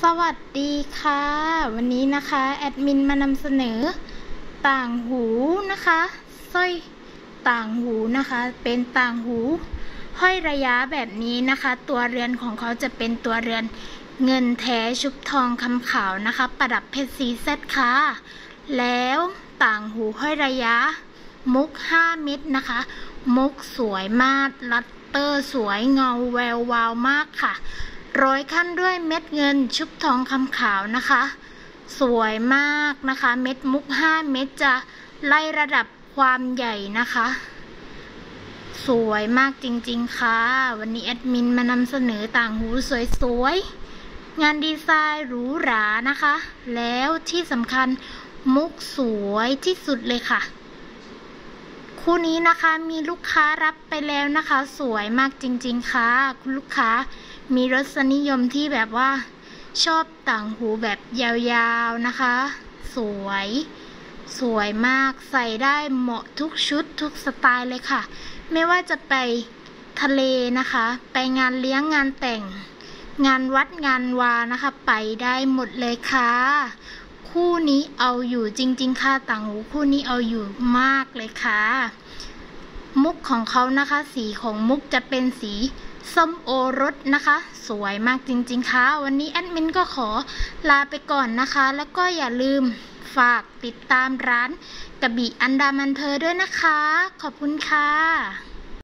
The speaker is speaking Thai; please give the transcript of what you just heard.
สวัสดีค่ะวันนี้นะคะแอดมินมานำเสนอต่างหูนะคะสร้อยต่างหูนะคะเป็นต่างหูห้อยระยะแบบนี้นะคะตัวเรือนของเขาจะเป็นตัวเรือนเงินแท้ชุบทองคำขาวนะคะประดับเพชรซีเซตค่ะแล้วต่างหูห้อยระยะมุก5 เม็ดนะคะมุกสวยมากลัตเตอร์สวยเงาแวววาวมากค่ะร้อยขั้นด้วยเม็ดเงินชุบทองคำขาวนะคะสวยมากนะคะเม็ดมุก5 เม็ดจะไล่ระดับความใหญ่นะคะสวยมากจริงๆค่ะวันนี้แอดมินมานำเสนอต่างหูสวยๆงานดีไซน์หรูหรานะคะแล้วที่สำคัญมุกสวยที่สุดเลยค่ะคู่นี้นะคะมีลูกค้ารับไปแล้วนะคะสวยมากจริงๆค่ะคุณลูกค้ามีรสนิยมที่แบบว่าชอบต่างหูแบบยาวๆนะคะสวยมากใส่ได้เหมาะทุกชุดทุกสไตล์เลยค่ะไม่ว่าจะไปทะเลนะคะไปงานเลี้ยงงานแต่งงานวัดงานวานะคะไปได้หมดเลยค่ะคู่นี้เอาอยู่จริงๆค่ะต่างหูคู่นี้เอาอยู่มากเลยค่ะมุกของเขานะคะสีของมุกจะเป็นสีส้มโอรสนะคะสวยมากจริงๆค่ะวันนี้แอดมินก็ขอลาไปก่อนนะคะแล้วก็อย่าลืมฝากติดตามร้านกระบี่อันดามันเพอด้วยนะคะขอบคุณค่ะ